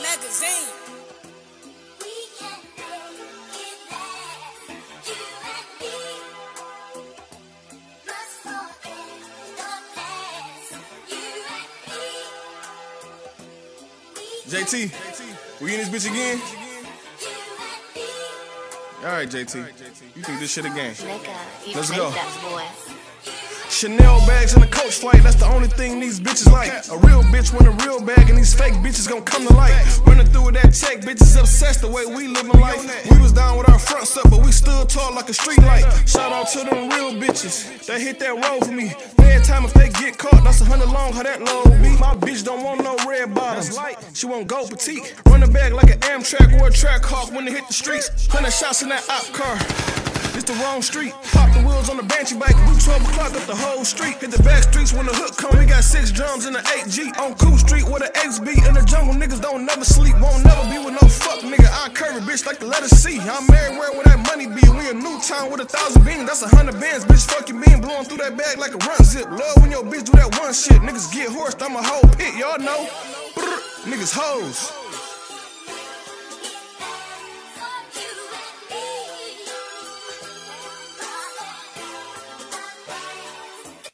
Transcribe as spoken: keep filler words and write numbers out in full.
Magazine. J T, we in this bitch again? Alright, J T, you think this shit again? Let's go. Chanel bags in a coach flight, that's the only thing these bitches like. A real bitch want a real bag and these fake bitches gon' come to light. Running through with that check, bitches obsessed the way we living life. We was down with our fronts up, but we stood tall like a street light. Shout out to them real bitches, they hit that road for me. Bad time if they get caught, that's a hundred long, how that low be. My bitch don't want no red bottoms, she want gold petite. Run the bag like an Amtrak or a track hawk when they hit the streets. Hundred shots in that op car. It's the wrong street. Pop the wheels on the Banshee bike. We twelve o'clock up the whole street. Hit the back streets when the hook come. We got six drums in the eight G. On Cool Street where the X B. In the jungle, niggas don't never sleep. Won't never be with no fuck nigga. I curve bitch like the letter C. I'm married where where that money be. We a new town with a thousand beans. That's a hundred bands. Bitch, fuck your bean. Blowing through that bag like a run zip. Love when your bitch do that one shit. Niggas get horsed. I'm a whole pit. Y'all know. Brr, niggas hoes.